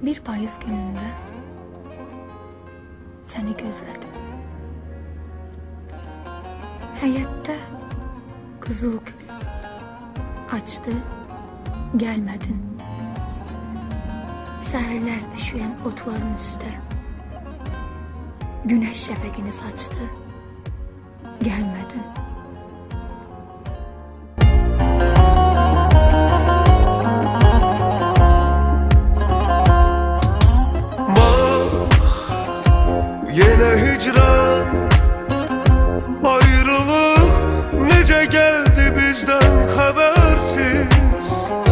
Bir payız günündə səni gözlədim. Həyətdə qızıl gül açdı, gəlmədin. Səhərlər düşüyən otların üstə günəş şəfəqini saçdı, gəlmədin. Yine hicran, ayrılık nece geldi bizden habersiz.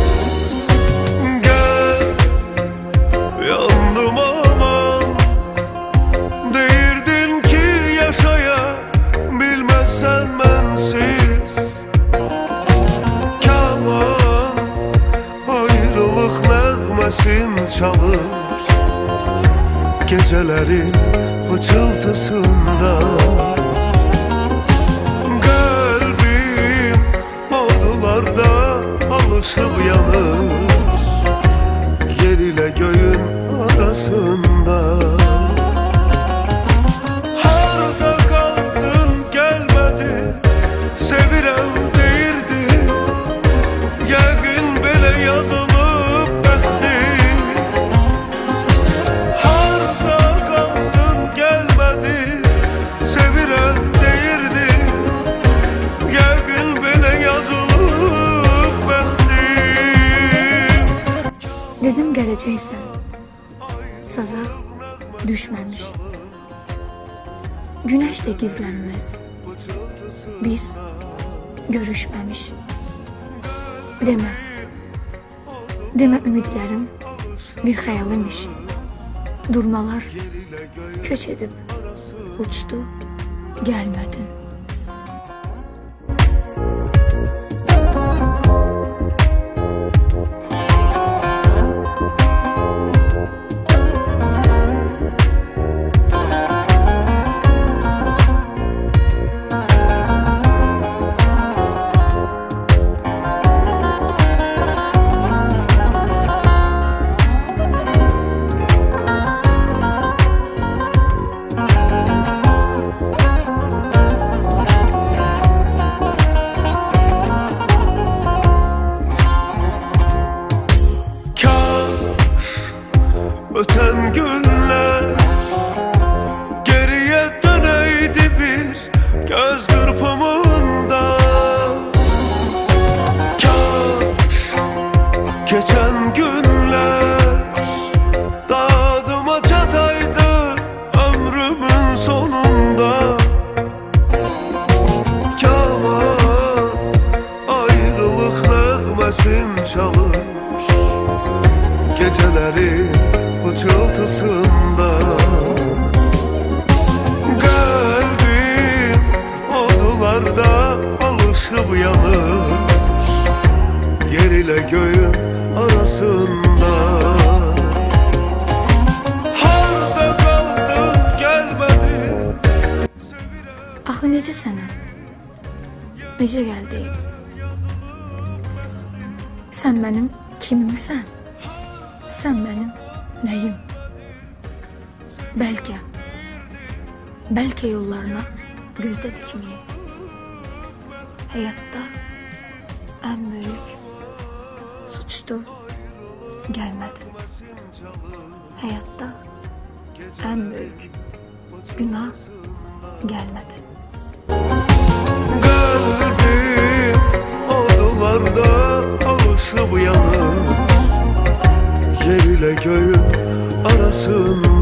Gel, yandım aman, deyirdin ki yaşaya bilmezsen bensiz. Kaman, ayrılık nəğməsin çalır gecelerin pıçıltısında. Kalbim ordularda alışıp yanır, yer ile göğün arasında. Harda kaldın gelmedi, sevirem deyirdi, yəqin belə yazılıb bəxti. Dedim gələcəksən, sazaq düşməmiş. Günəş də gizlənməz, biz görüşməmiş. Demə ümidlərim bir xəyal imiş. Durmalar köç edib uçdu, gəlmədin. Öten günler geriye döneydi bir göz kırpımında. Kaş geçen günler dadıma çataydı ömrümün sonunda. Kaman ayrılık nəğməsin çalır gecelerin pıçıltısında. Kalbim odularda alışıp yanır, yer ile göğün arasında. Harda kaldın gelmedin. Axı necə sənə? Necə gəldik? Sən mənim kimimsən? Sən mənim nəyim? Bəlkə yollarına gözdə dikməyim. Həyatda ən böyük suçdu, gəlmədim. Həyatda ən böyük günah gəlmədim. Kalbim odularda alışıp yanır, yer ile göğün arasında.